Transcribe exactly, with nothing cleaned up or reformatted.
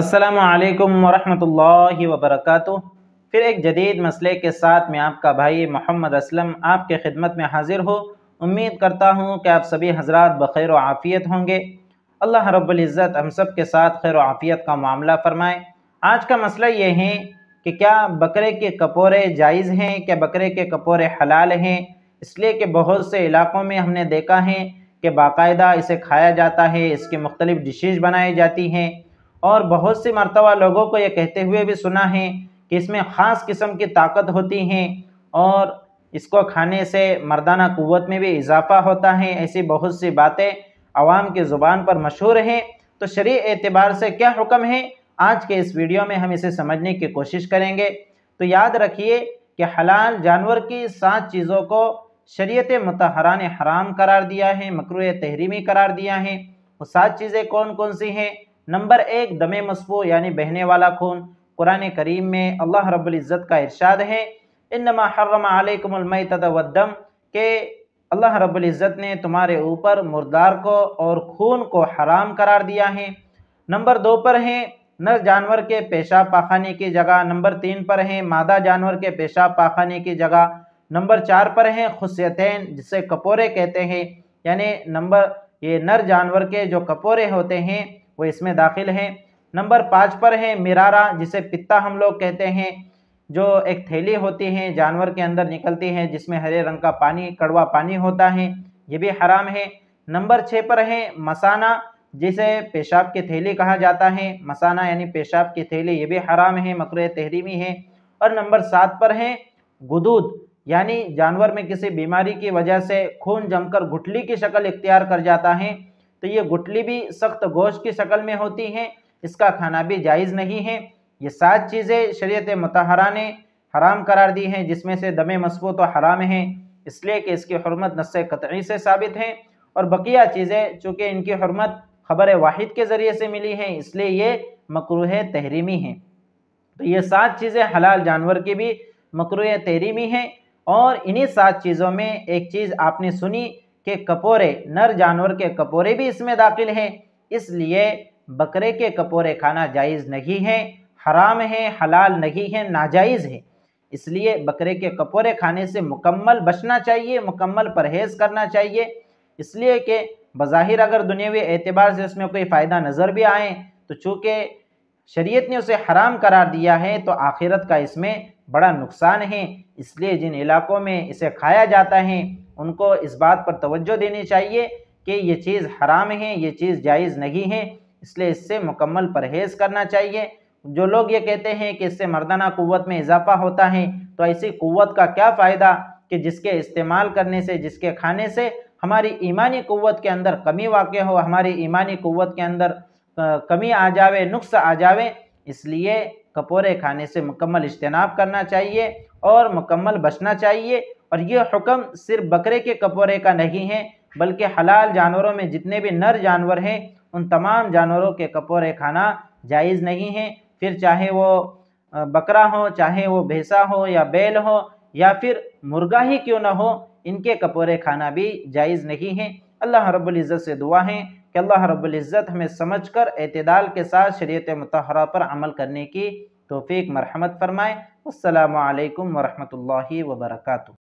السلام علیکم ورحمۃ اللہ وبرکاتہ۔ پھر ایک جدید مسئلے کے ساتھ میں آپ کا بھائی محمد اسلم آپ کے خدمت میں حاضر ہوں۔ امید کرتا ہوں کہ آپ سبھی حضرات بخیر و عافیت ہوں گے۔ اللہ رب العزت ہم سب کے ساتھ خیر و عافیت کا معاملہ فرمائے۔ آج کا مسئلہ یہ ہے کہ کیا بکرے کے کپورے جائز ہیں، کیا بکرے کے کپورے حلال ہیں؟ اس لیے کہ بہت سے علاقوں میں ہم نے دیکھا ہے کہ باقاعدہ اسے کھایا جاتا ہے، اس کی مختلف ڈشز بنائی جاتی ہیں، اور بہت سی مرتبہ لوگوں کو یہ کہتے ہوئے بھی سنا ہے کہ اس میں خاص قسم کی طاقت ہوتی ہے اور اس کو کھانے سے مردانہ قوت میں بھی اضافہ ہوتا ہے۔ ایسی بہت سی باتیں عوام کی زبان پر مشہور ہیں، تو شرعی اعتبار سے کیا حکم ہے، آج کے اس ویڈیو میں ہم اسے سمجھنے کی کوشش کریں گے۔ تو یاد رکھیے کہ حلال جانور کی سات چیزوں کو شریعت مطہرہ نے حرام قرار دیا ہے، مکروہ تحریمی قرار دیا ہے۔ وہ سات چیزیں کون کون سی ہیں؟ نمبر ایک، دم مسفوح یعنی بہنے والا خون۔ قرآن کریم میں اللہ رب العزت کا ارشاد ہے، انما حرم علیکم المیتۃ والدم، کہ اللہ رب العزت نے تمہارے اوپر مردار کو اور خون کو حرام قرار دیا ہے۔ نمبر دو پر ہیں نر جانور کے پیشاب پاخانے کی جگہ۔ نمبر تین پر ہیں مادہ جانور کے پیشاب پاخانے کی جگہ۔ نمبر چار پر ہیں خصیتین، جسے کپورے کہتے ہیں، یعنی نمبر یہ نر جانور کے جو کپورے ہوتے ہیں وہ اس میں داخل ہیں۔ نمبر پانچ پر ہے مرارہ، جسے پتا ہم لوگ کہتے ہیں، جو ایک تھیلی ہوتی ہے جانور کے اندر نکلتی ہے جس میں ہرے رنگ کا پانی کڑوا پانی ہوتا ہے، یہ بھی حرام ہے۔ نمبر چھ پر ہے مثانہ، جسے پیشاب کی تھیلی کہا جاتا ہے، مثانہ یعنی پیشاب کی تھیلی، یہ بھی حرام ہے، مکروہ تحریمی ہے۔ اور نمبر سات پر ہے غدود، یعنی جانور میں کسی بیماری کی وجہ سے خون جم کر گٹھلی کی شکل اختیار کر جاتا ہے، تو یہ گٹھلی بھی سخت گوشت کی شکل میں ہوتی ہے، اس کا کھانا بھی جائز نہیں ہے۔ یہ سات چیزیں شریعت مطہرہ نے حرام قرار دی ہیں، جس میں سے دم مسفوح تو حرام ہیں، اس لیے کہ اس کی حرمت نص قطعی سے ثابت ہے، اور بقیہ چیزیں چونکہ ان کی حرمت خبر واحد کے ذریعے سے ملی ہیں، اس لیے یہ مکروہ تحریمی ہیں۔ تو یہ سات چیزیں حلال جانور کی بھی مکروہ تحریمی ہیں، اور انہی سات چیزوں میں ایک چیز آپ نے سنی کہ کپورے، نر جانور کے کپورے بھی اس میں داخل ہیں، اس لیے بکرے کے کپورے کھانا جائز نہیں ہے، حرام ہے، حلال نہیں ہے، ناجائز ہے۔ اس لیے بکرے کے کپورے کھانے سے مکمل بچنا چاہیے، مکمل پرہیز کرنا چاہیے، اس لیے کہ بظاہر اگر دنیاوی اعتبار سے اس میں کوئی فائدہ نظر بھی آئے تو چونکہ شریعت نے اسے حرام قرار دیا ہے تو آخرت کا اس میں بڑا نقصان ہے، اس لیے جن علاقوں میں اسے کھایا جاتا ہے ان کو اس بات پر توجہ دینی چاہیے کہ یہ چیز حرام ہے، یہ چیز جائز نہیں ہے، اس لیے اس سے مکمل پرہیز کرنا چاہیے۔ جو لوگ یہ کہتے ہیں کہ اس سے مردانہ قوت میں اضافہ ہوتا ہے، تو ایسی قوت کا کیا فائدہ کہ جس کے استعمال کرنے سے، جس کے کھانے سے ہماری ایمانی قوت کے اندر کمی واقع ہو، ہماری ایمانی قوت کے اندر کمی آ جاوے، نقص آ جاوے۔ اس لیے کپورے کھانے سے مکمل اجتناب کرنا چاہیے اور مکمل بچنا چاہیے، اور یہ حکم صرف بکرے کے کپورے کا نہیں ہے بلکہ حلال جانوروں میں جتنے بھی نر جانور ہیں ان تمام جانوروں کے کپورے کھانا جائز نہیں ہے، پھر چاہے وہ بکرا ہو، چاہے وہ بھینسا ہو یا بیل ہو یا پھر مرغا ہی کیوں نہ ہو، ان کے کپورے کھانا بھی جائز نہیں ہے۔ اللہ رب العزت سے دعا ہے کہ اللہ رب العزت ہمیں سمجھ کر اعتدال کے ساتھ شریعت مطہرہ پر عمل کرنے کی توفیق مرحمت فرمائے۔ السلام علیکم ورحمۃ اللہ وبرکاتہ۔